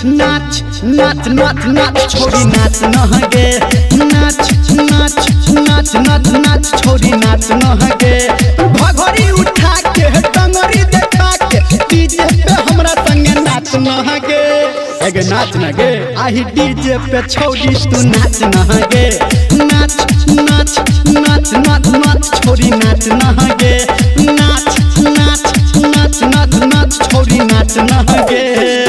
नाच नाच नाच नाच छोरी नाच नहगे नाच नाच नाच नाच नाच छोरी नाच नहगे भगोरी उठा के टंगरी देखा के डीजे पे हमरा संगे नाच नहगे एगे नाच नगे आही डीजे पे छोरी तू नाच नहगे नाच नाच नाच नाच नाच छोरी नाच नहगे नाच नाच नाच नाच नाच छोरी नाच नहगे।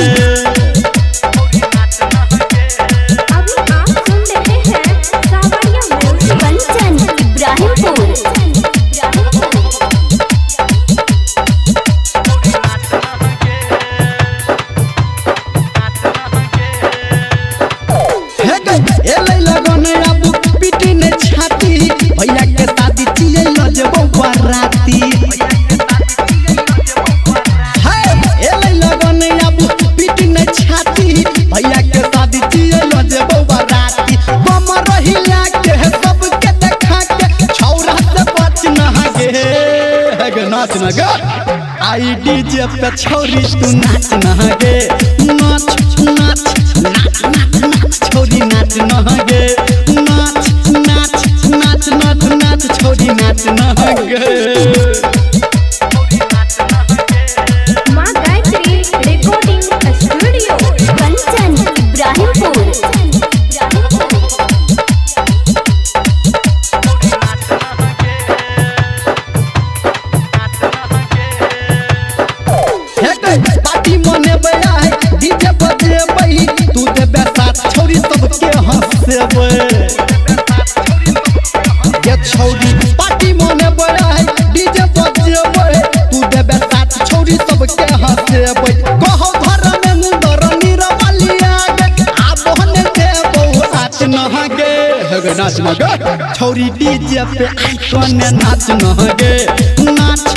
भैया के शादी चिए लजबो बराती लगन अब पीटी ने छाती भैया के शादी चिए लजबो बराती बम रहिला के सबके देखा के छौरा से बच नहगे हेगे नाच नगे आई डीजे पे छौरी तू नाच नहगे नाच नाच नाच नाच नाच छोरी नाच नहगे नाच नाच नाच नाच नाच छोरी नाच नहगे। मां Gayatri recording studio Kanchan Ibrahimpur. Party मनेबै डीजे बजेबै तू देबे साथ छोरी सबके हंसेबै ये छोरी पार्टी मनेबै डीजे बजेबै तू देबे साथ छोरी सबके हंसेबै कहो धर्मेंद्र निरवलिया आ बहने देबो नाच नहगे हेगे नाच नगे छोरी डीजे पे आइकन नाच नहगे नाच